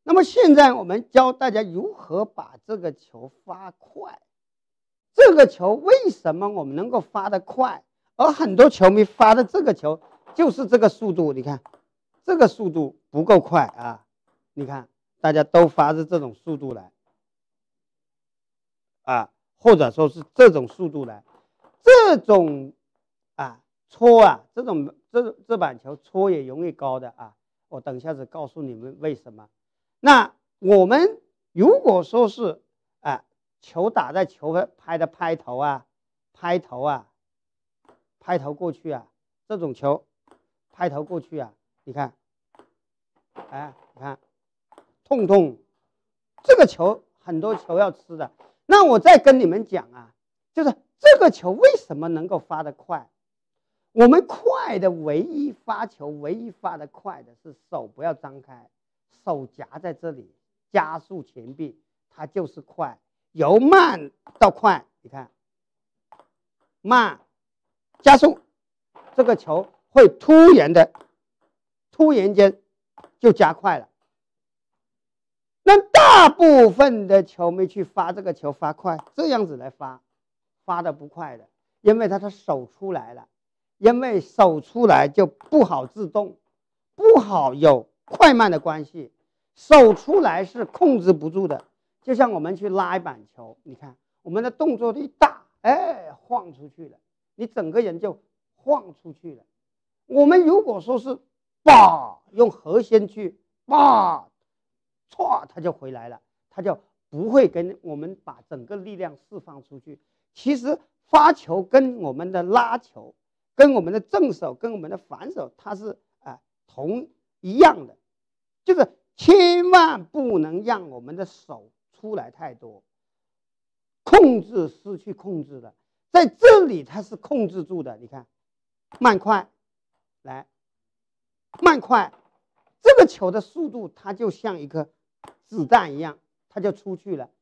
那么现在我们教大家如何把这个球发快。这个球为什么我们能够发得快？而很多球迷发的这个球就是这个速度，你看这个速度不够快啊！你看大家都发是这种速度来啊，或者说是这种速度来，这种戳啊，这板球戳也容易高的啊。我等一下子告诉你们为什么。那我们如果说是球打在球拍的拍头啊，拍头过去啊，这种球拍头过去啊，你看，你看，痛痛，这个球很多球要吃的。那我再跟你们讲啊，就是这个球为什么能够发得快？我们快的唯一发球，唯一发得快的是手不要张开，手夹在这里，加速前臂，它就是快。由慢到快，你看，慢加速，这个球会突然间就加快了。那大部分的球迷去发这个球发快，这样子来发的不快的，因为他的手出来了，因为手出来就不好自动，不好有快慢的关系，手出来是控制不住的。就像我们去拉一板球，你看我们的动作力大，晃出去了，你整个人就晃出去了。我们如果说是用核心去歘，它就回来了，它就不会跟我们把整个力量释放出去。其实发球跟我们的拉球，跟我们的正手，跟我们的反手，它是同一样的，就是千万不能让我们的手出来太多，失去控制了。在这里它是控制住的，你看，慢快，来，慢快，这个球的速度它就像一颗子弹一样，它就出去了。